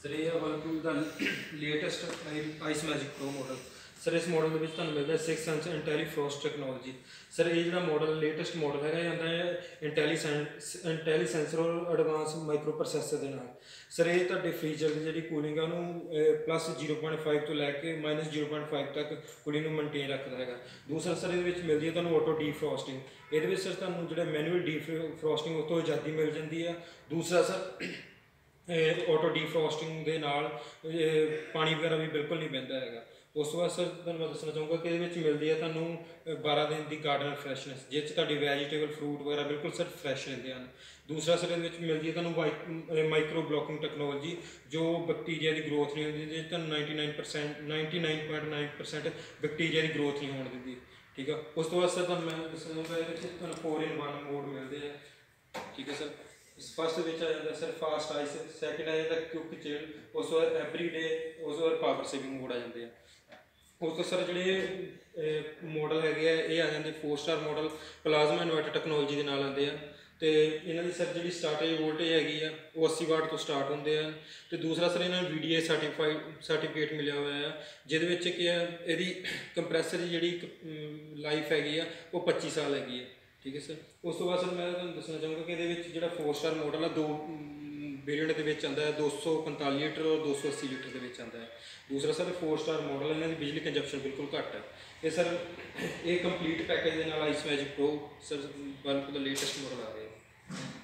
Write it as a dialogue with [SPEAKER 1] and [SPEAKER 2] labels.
[SPEAKER 1] Sir ये Whirlpool का latest ice magic pro model sir इस मॉडल में ਤੁਹਾਨੂੰ ਮਿਲਦਾ 6 सेंस इंटेलीफ्रॉस्ट ਟੈਕਨੋਲੋਜੀ सर ये ਜਿਹੜਾ मॉडल लेटेस्ट मॉडल है ਜਾਂਦਾ ਹੈ इंटेली सेंसर और एडवांस माइक्रो प्रोसैसर ਦੇ ਨਾਲ सर ये ਤੁਹਾਡੇ ਫ੍ਰੀਜ਼ਰ ਦੀ ਜਿਹੜੀ ਕੂਲਿੰਗ ਆ ਉਹਨੂੰ ਪਲੱਸ 0.5 ਤੋਂ ਲੈ ਕੇ ਮਾਈਨਸ 0.5 ਤੱਕ ਕੂਲਿੰਗ ਨੂੰ ਮੇਨਟੇਨ ਰੱਖਦਾ ਹੈਗਾ। ਦੂਸਰਾ ਸਰ ਇਹਦੇ ਵਿੱਚ ਮਿਲਦੀ ਹੈ ਤੁਹਾਨੂੰ ਆਟੋ ਡੀਫਰੋਸਟਿੰਗ, ਇਹਦੇ ਵਿੱਚ ਸਰ ਤੁਹਾਨੂੰ ਜਿਹੜਾ ਮੈਨੂਅਲ ਡੀਫਰੋਸਟਿੰਗ ਉਸ ਤੋਂ ਆਜ਼ਾਦੀ ਮਿਲ ਜਾਂਦੀ ਆ। ਦੂਸਰਾ ਸਰ ਆਟੋ ਡੀਫਰੋਸਟਿੰਗ ਦੇ ਨਾਲ ਪਾਣੀ ਵਗੈਰਾ ਵੀ ਬਿਲਕੁਲ ਨਹੀਂ ਬਹਿੰਦਾ ਹੈਗਾ। ਉਸ ਤੋਂ ਬਾਅਦ ਸਰ ਤੁਹਾਨੂੰ ਮੈਂ ਦੱਸਣਾ ਚਾਹੂੰਗਾ ਕਿ ਇਹਦੇ ਵਿੱਚ ਮਿਲਦੀ ਹੈ ਤੁਹਾਨੂੰ 12 ਦਿਨ ਦੀ ਗਾਰਡਨ ਫਰੈਸ਼ਨੈਸ, ਜਿਸ 'ਚ ਤੁਹਾਡੀ ਵੈਜੀਟੇਬਲ ਫਰੂਟ ਵਗੈਰਾ ਬਿਲਕੁਲ ਸਰ ਫਰੈਸ਼ ਰਹਿੰਦੇ ਹਨ। ਦੂਸਰਾ ਸਰ ਇਹਦੇ ਵਿੱਚ ਮਿਲਦੀ ਹੈ ਤੁਹਾਨੂੰ ਮਾਈਕਰੋ ਬਲੋਕਿੰਗ ਟੈਕਨੋਲੋਜੀ, ਜੋ ਬੈਕਟੀਰੀਆ ਦੀ ਗਰੋਥ ਨਹੀਂ ਹੁੰਦੀ, ਜਿਹਦੇ ਤੁਹਾਨੂੰ 99.9% ਬੈਕਟੀਰੀਆ ਦੀ ਗਰੋਥ ਨਹੀਂ ਹੋਣ ਦਿੰਦੀ। ਠੀਕ ਆ। ਉਸ ਤੋਂ ਬਾਅਦ ਸਰ ਤੁਹਾਨੂੰ ਮੈਂ ਦੱਸਣਾ ਚਾਹੂੰਗਾ ਇਹਦੇ ਵਿੱਚ ਤੁਹਾਨੂੰ 4-in-1 ਮੋਡ ਮਿਲਦੇ ਆ। ਠੀਕ ਹੈ ਸਰ। फस्ट आ जाता सर फास्ट आइस, सैकेंड आ जाता क्विक चिल, उस तो बाद एवरी डे, उस तो बाद पावर सेविंग मोड आ जाते हैं। उस तो सर जोड़े मॉडल है ये आ जाते 4 star model plasma inverter technology के नाल आते हैं। तो इन्हों की सर जी स्टार्टिंग वोल्टेज हैगी आ वो 80 वाट तो स्टार्ट होंगे हैं। तो दूसरा सर इन्होंने VDA सर्टिफिकेट मिले हुआ है, जिद कि यदी कंप्रैसर की जी लाइफ हैगी आ वो 25 साल हैगी है। ठीक है सर। उस तो बाद सर मैं दसना चाहूँगा कि ये 4 स्टार मॉडल है 2 वेरिएंट के आता है, 245 लीटर और 280 लीटर के आता है। दूसरा सर 4 स्टार मॉडल है, इन्होंने बिजली कंजप्शन बिल्कुल घट है। ये सर ये कंप्लीट पैकेज के नाल ice magic pro sir Whirlpool का लेटेस्ट मॉडल आ रहा है।